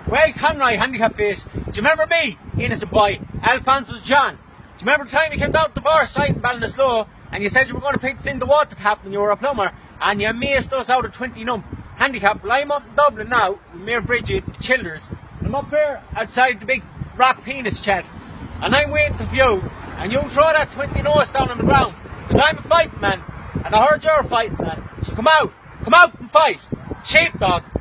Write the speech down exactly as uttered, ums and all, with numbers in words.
Well, Conroy, handicap face, do you remember me, innocent boy, Alphonsus John? Do you remember the time you came down to the far side in Ballinasloe and you said you were going to pick this in the water tap when you were a plumber and you maced us out of twenty num handicap? Well, I'm up in Dublin now, with Mayor Bridget, Childers. I'm up here outside the big rock penis chat and I'm waiting for you and you throw that twenty nose down on the ground because I'm a fighting man and I heard you're a fighting man. So come out, come out and fight. Sheepdog.